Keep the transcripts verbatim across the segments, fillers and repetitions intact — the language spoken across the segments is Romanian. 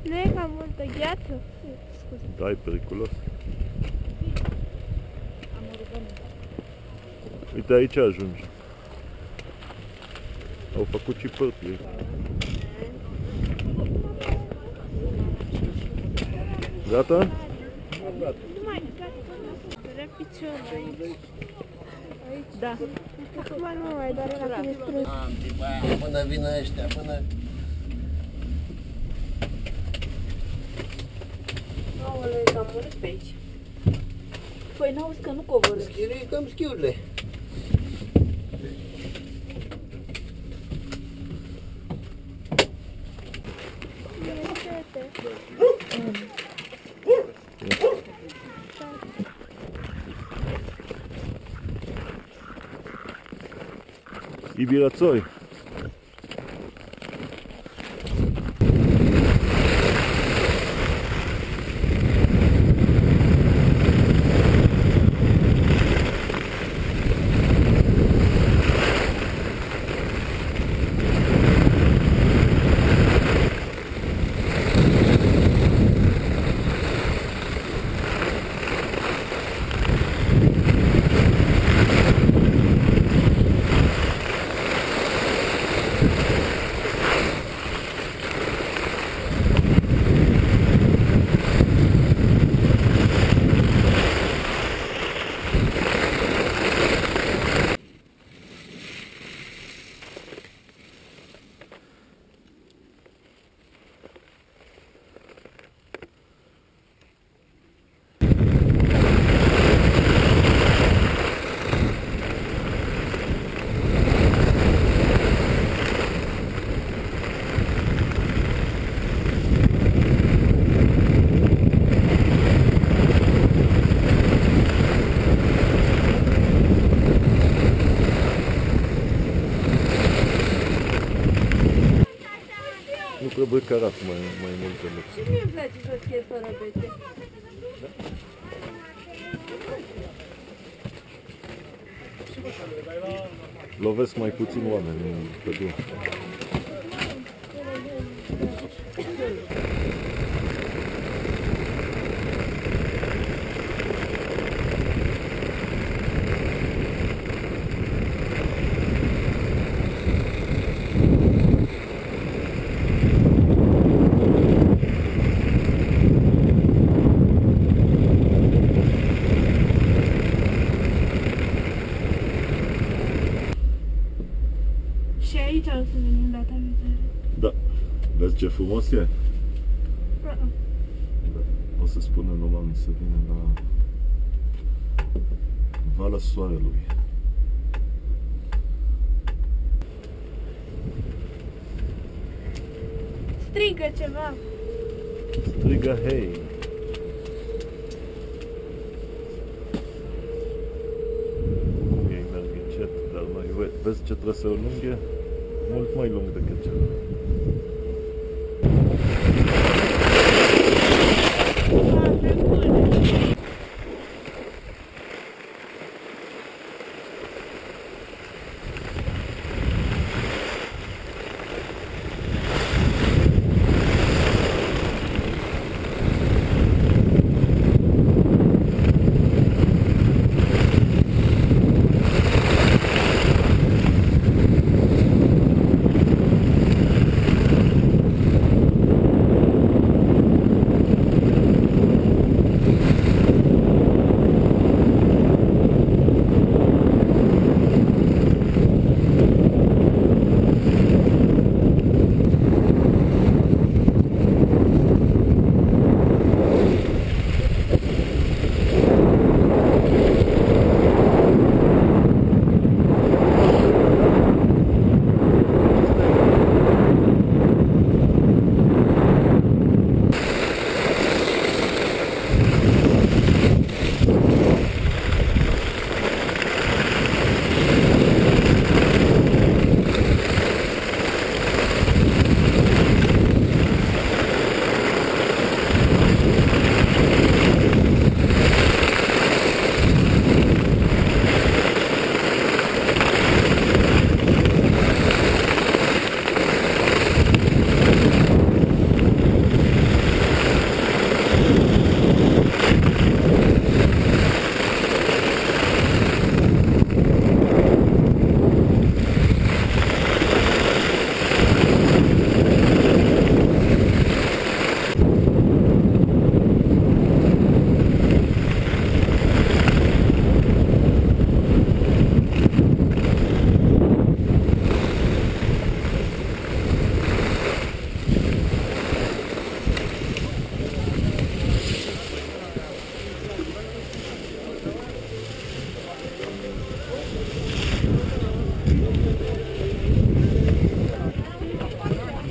Mega multă gheață. Scuze. Da, e periculos. Am o rugăminte. Uite, aici ajunge. Au făcut și părți. Gata? Nu mai, gata. Era piciorul aici. Aici? Da. Acum nu mai doare la tine strâns. Până vină ăștia, până... Aoleu, e cam mult pe aici. Păi n-auzi că nu coboră. Ridicăm schiurile. Ibirațoi. Nu trebuie cărat mai, mai multe lucruri. Și mie îmi place să fie fără bețe. Lovesc mai puțin oameni pe drum. Și aici o să venim data viitoare. Da. Vezi ce frumos e? Da. Da. O să spună numai să vină la Valea Soarelui. Strigă ceva. Strigă hei! Ei merg încet, dar mai vezi ce traseu lung e? Mult mai lung decât celălalt.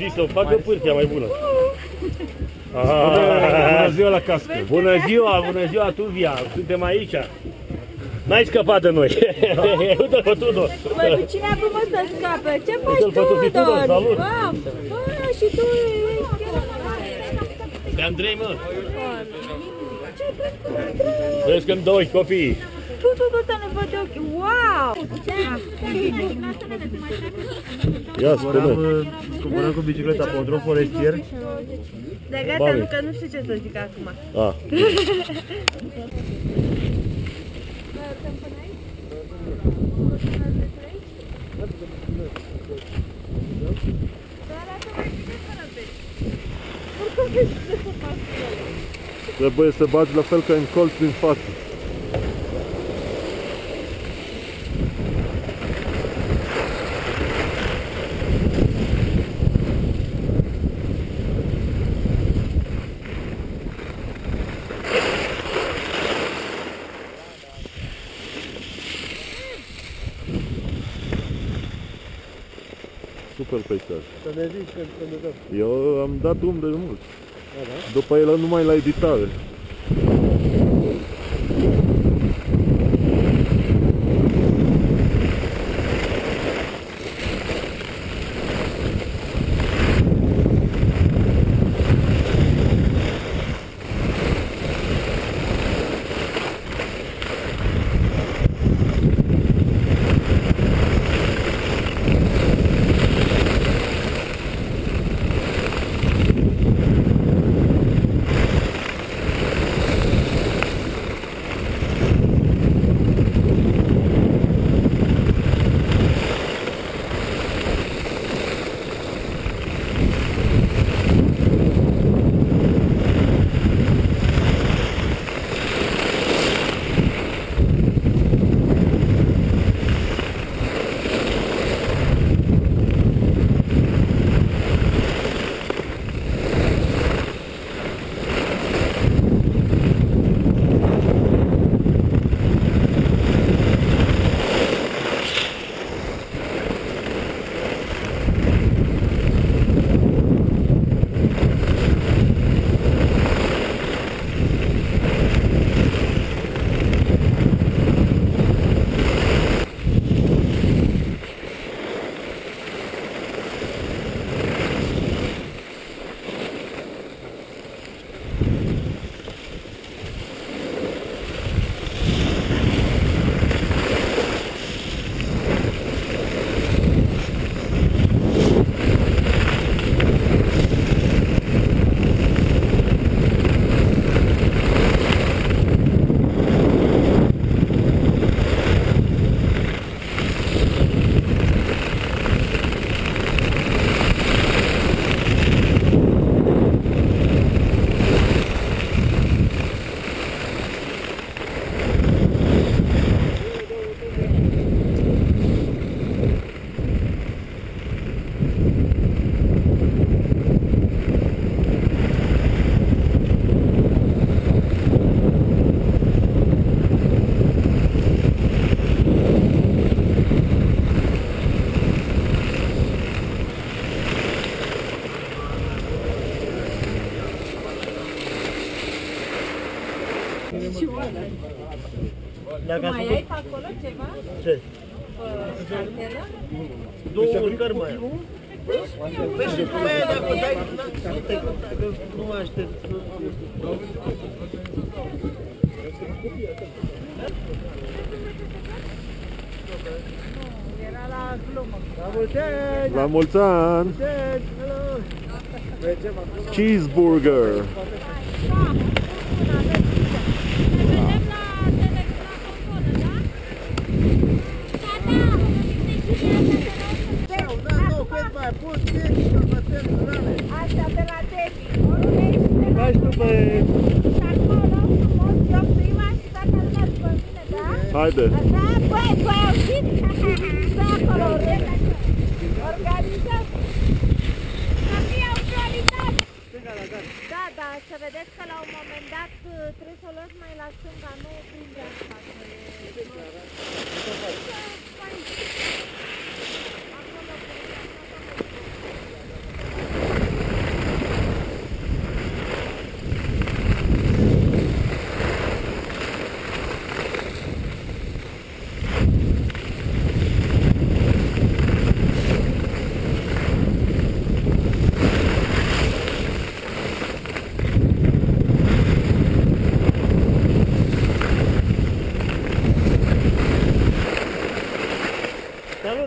zis să facă pârtia mai bună. Bună ziua la cască. Bună ziua, bună ziua, Tuvia. Suntem aici. N-ai scăpat de noi. Uite-l pe Tudor. Băi, cine a frumos să scape? Ce faci, Uite-l pe Tudor, Tudor? salut. Bă, bă, și tu ești chiar... Pe Andrei, mă. Vezi că-mi doi copii. Tu, tu, tu, să ne văd ochii. Wow! Ia spune. Coborăm cu bicicleta pe un drum forestier. De gata, nu, că nu știu ce să zic acum. Ah. Trebuie să bagi la fel ca în colț din față. Super peisaj. Să ne zici când ne dăm. Eu am dat drum de mult. După el numai la editare. Mai ai pe acolo ceva? Ce? Cartelă? Două urcări mai am. Păi și cum e dacă dai... Nu mă aștept. Era la glumă. La mulți ani! La mulți ani! Cheeseburger! Asta pe la Tepi. Faci tu pe... Acolo, frumos, eu prima și toată lumea după mine, da? Haide! Așa? Băi, tu ai auzit? Da, acolo, organizăm. Să fie o prioritate. Da, da, să vedeți că la un moment dat trebuie să o luați mai la stânga, nu prinde asta. Acolo,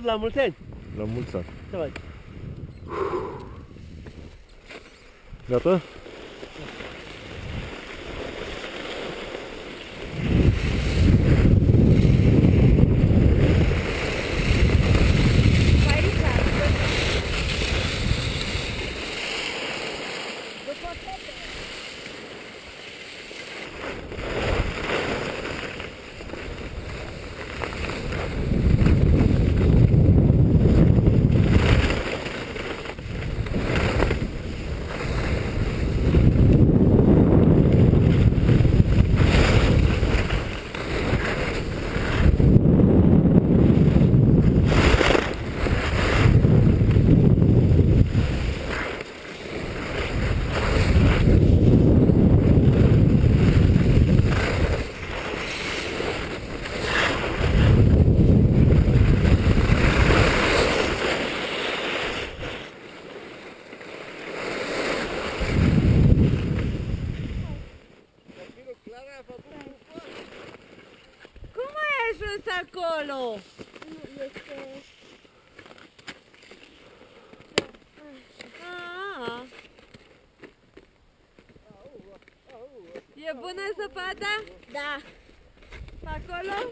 la mulți ani. La mulți ani. Ce faci? Gata? Cum ai ajuns acolo? Ah. E bună zăpada? Da. Acolo?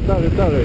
tare, tare.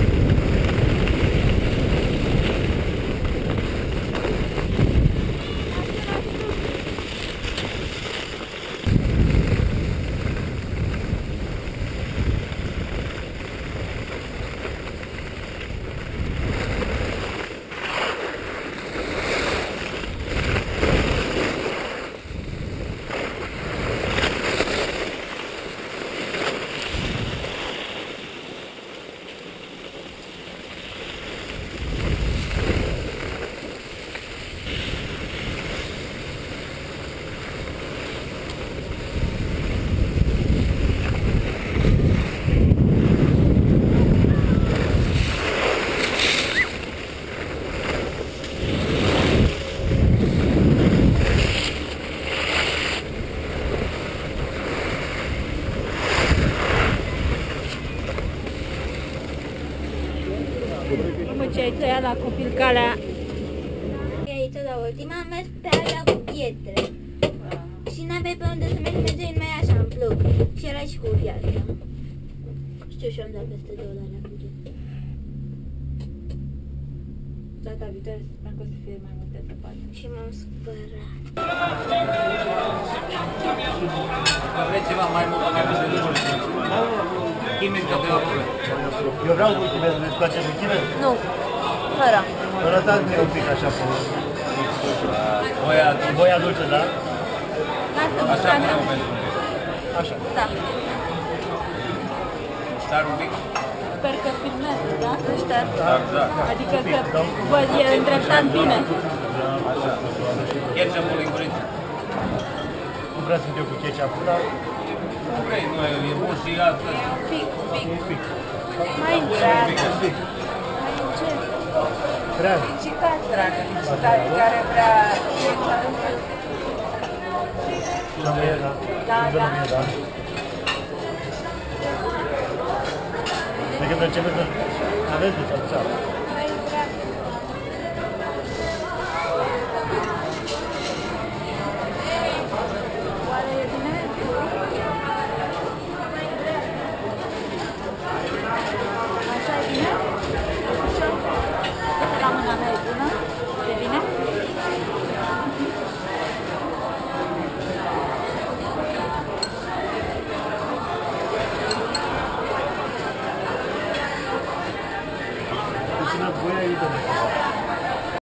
Cum ce ai tăiat la copil calea? Aici la ultima am mers pe alea cu pietre. Și n-aveai pe unde să mergi, mergeai numai așa în plug. Și era și cu viață. Știu și eu am dat peste două la alea buget. Data viitoare să sperăm că o să fie mai multe zăpadă. Și m-am spărat. Vreți ceva mai mult, mai mult de mult. Chimic de pe acolo. Eu vreau mulțumesc, îți place puțină? Nu, fără. Fără dați-mi un pic așa pe... Voia, voia dulce, da? Lasă-mă, Așa vreau pentru mine. Așa. Da. Star un pic? Sper că filmează, da? Ăștia. Da, da. Adică că văd, e îndreptat bine. Așa. Ketchup-ul linguriță. Nu vreau să fiu cu ketchup, dar... Nu vrei, nu, e bun și astăzi. Pic, pic. Un pic. Mai dragă. Un pic. Mai încet. Drag. Și ca dragă. Și ca care vrea... La mie, da. Da, La mie, da. Dacă începe să aveți de ceapă. Mai dragă. Oare e bine? Așa e bine? Așa? Toată la mâna mea e bună? E bine? Puțină voie, e bine.